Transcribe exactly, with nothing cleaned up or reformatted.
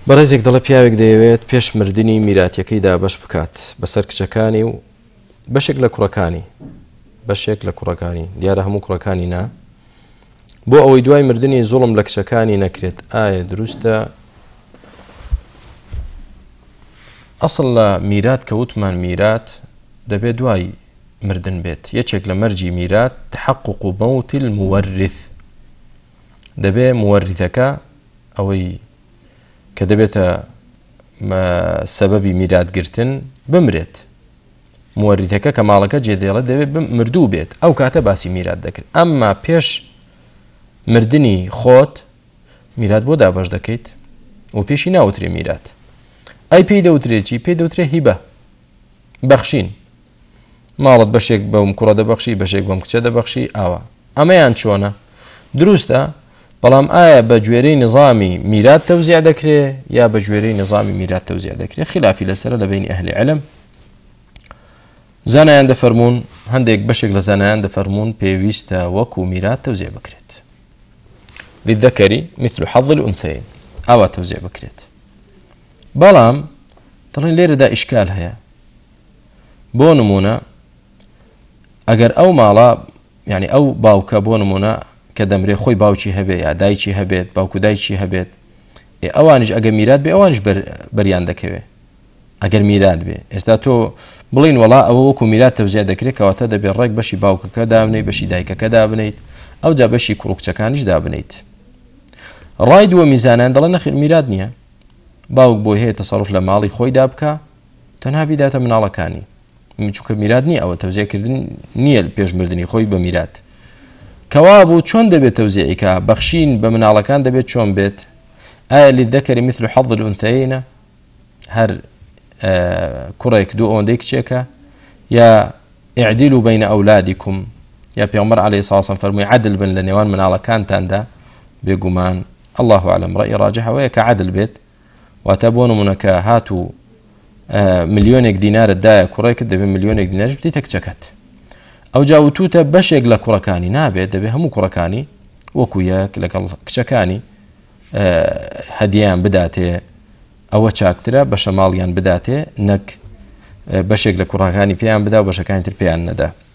بەڕێزێک دەڵێ پیاوێک دەیەوێت پێش مردنی میراتیەکەیدا بەش بکات بەسەر کچەکانی و بەشێک لە کوڕەکانی بەشێک لە کوڕەکانی دیارە هەموو کوڕەکانی نا بۆ ئەوەی دوای مردنی زوڵم لە کچەکانی نەکرێت. ئایا دروستە؟ ئەسڵ لە میرات کە وتمان میرات دەبێت دوای مردن بێت. یەکێک لە مەرجی میرات تحقق موت المورث، دەبێت مورثەکە ئەوەی کە دەبێتە سەبەبی میراتگرتن بمرێت. مورثەکە کە ماڵەکە جێدێڵێت دەبێت مردوو بێت، ئەو کاتە باسی میرات دەکرێت. ئەمما پێش مردنی خۆت میرات بۆ دابەش دەکەیت و پێشی ناوترێ میرات. ئەی پێی دەوترێکی پێی دەوترێ هیبە، بەخشین. ماڵت بەشێک بەم کوڕە دەبەخشی، بەشێک بەم کچە دەبەخشی. ئاوا ئەمەیان چۆنە؟ دروستە، بەڵام ئایا بە گوێرەی نظامی میرات تەوزیع دەکرێت یا بە گوێرەی نظامی میرات تەوزیع دەکرێت؟ خلافی لەسەرە لە بینی ئەهلی علم. زانایان دەفەرمون، هەندێک بەشێک لە زانایان دەفەرمون پێویستە وەکو میرات تەوزیع بکرێت. للذەکەری مثل حەظ الأنثەیین، ئاوا تەوزیع بکرێت. بەڵام دەڵێن لێرەدا ئیشکال هەیە. بۆ نمونە ئەگەر ئەو ماڵە یعنی ئەو باوکە بۆ نمونە کە دەمرێ خۆی باوکی هەبێت یا دایکی هەبێت، باوکو دایکی هەبێت، ئەوانش ئەگەر میرات بێ ئەوانش بەریان دەکەوێت. ئەگەر میرات بێ ئێستا تۆ بڵین وڵا ئەوە وەکو میرات تەوزیع دەکرێت، کەواتە دەبێت ڕێک بەشی باوکەکە دابنیت، بەشی دایکەکە دابنیت، ئەو جا بەشی کوڕکچەکانیش دابنیت. ڕای دووە میزانیان دەڵێن نەخیر میرات نییە، باوک بۆی هەیە تەسەڕف لە ماڵی خۆی دابکە، تەنها بیداتە مناڵەکانی، چونکە میرات نییە، ئەوە تەوزیعکردن نییە پێش مردنی خۆی بە میرات. کەوا بوو چۆن دەبێت تەوزیعیکە؟ بەخشین بە مناڵەکان دەبێت چۆن بێت؟ ئایا للذەکەری مثل حەظ الأنثەیین، هەر کوڕێک دوو ئەوەندەی کچێکە، یا ئیعدیلوا بەینە ئەولادیکم، یا پێغەمبەر عەلەیهی سڵاو وسەلام فەرمووی عەدل بن لە نێوان مناڵەکانتاندا. بێگومان الله ئەعلەم ڕەئی ڕاجح ئەوەیە کە عەدل بێت، واتە بۆ نمونە کە هاتوو ملیۆنێک دینارت دایە کوڕێکت، دەبێت ملیۆنێک دینارش بدەیتە کچەکەت. ئەو جا وتوتە بەشێک لە کوڕەکانی نابێت، دەبێت هەموو کوڕەکانی وەکو یەک لەگەڵ کچەکانی هەدیەیان بداتێ، ئەوە چاکترە بە شەماڵیان بداتێ، نەک بەشێک لە کوڕەکانی پێیان بدا و بەشەکانی تر پێیان نەدا.